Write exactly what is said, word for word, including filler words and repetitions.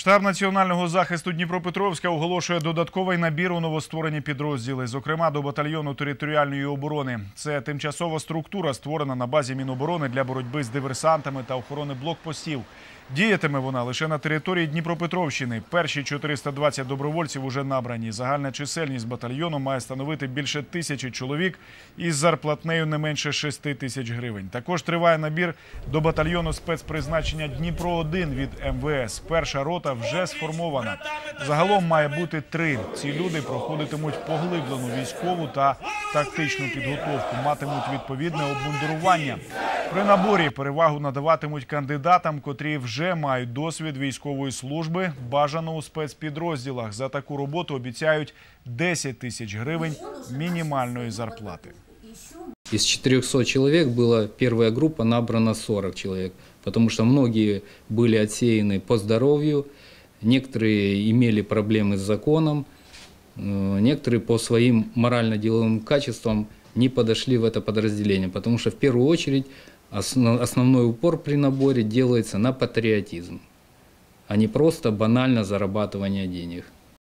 Штаб національного захисту Дніпропетровська оголошує додатковий набір у новостворені підрозділи, зокрема до батальйону територіальної оборони. Це тимчасова структура, створена на базі Міноборони для боротьби з диверсантами та охорони блокпостів. Діятиме вона лише на території Дніпропетровщини. Перші чотириста двадцять добровольців уже набрані. Загальна чисельність батальйону має становити більше тисячі чоловік із зарплатнею не менше шести тисяч гривень. Також триває набір до батальйону спецпризначення Дніпро один від ем ве ес. Перша рота вже сформована. Загалом має бути три. Ці люди проходитимуть поглиблену військову та тактичну підготовку, матимуть відповідне обмундирування. При наборі перевагу надаватимуть кандидатам, котрі вже мають досвід військової служби, бажано у спецпідрозділах. За таку роботу обіцяють десять тисяч гривень мінімальної зарплати. Из четырёхсот человек была первая группа, набрана сорок человек, потому что многие были отсеяны по здоровью, некоторые имели проблемы с законом, некоторые по своим морально-деловым качествам не подошли в это подразделение, потому что в первую очередь основной упор при наборе делается на патриотизм, а не просто банально зарабатывание денег.